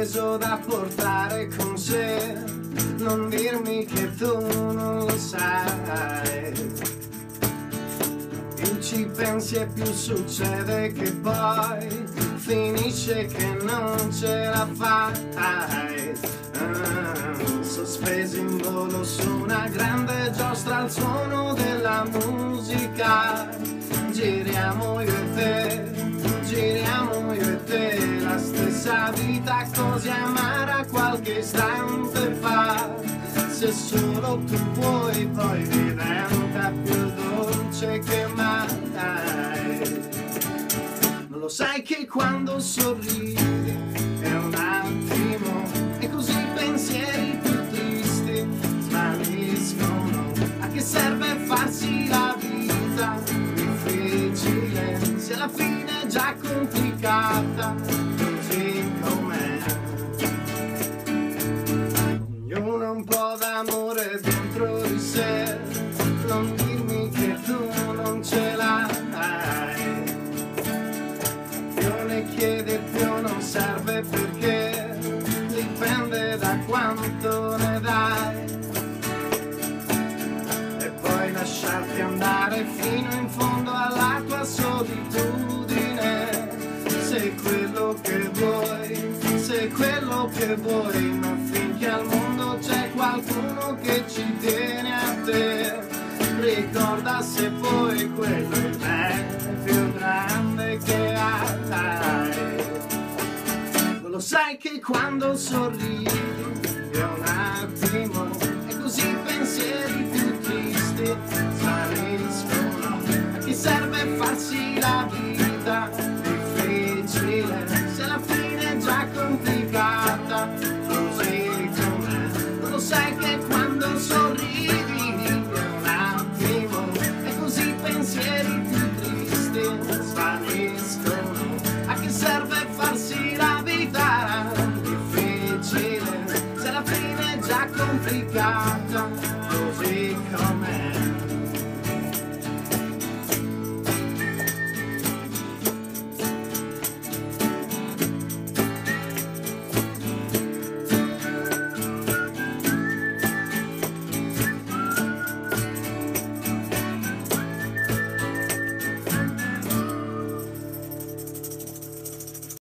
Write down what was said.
peso da portare con sé, non dirmi che tu non lo sai. Più ci pensi e più succede che poi finisce che non ce la fai. Sospesi in volo su una grande giostra al suono della musica, giriamo io e te, giriamo io e te, la stessa vita così amara qualche istante fa. Se solo tu vuoi poi diventa più dolce che mai. Non lo sai che quando sorridi è un attimo e così i pensieri più tristi svaniscono. A che serve farsi la vita difficile se alla fine è già complicata così com'è? Ognuno ha un po' d'amore dentro di sé, non dirmi che tu non ce l'hai. Più ne chiede più non serve perché dipende da quanto ne dai. E poi lasciarti andare fino in fondo alla tua solitudine, se quello che vuoi, se quello che vuoi, ma finché al mondo c'è qualcuno che ci tiene a te, ricorda se poi quello è il bene più grande che hai. Lo sai che quando sorridi è un attimo e così i pensieri più tristi svaniscono. A chi serve farsi la vita difficile se alla fine è già complicata così com'è? Lo sai che quando sorridi è un attimo e così i pensieri più tristi svaniscono. A chi serve farsi la vita difficile se alla fine è già complicata così com'è?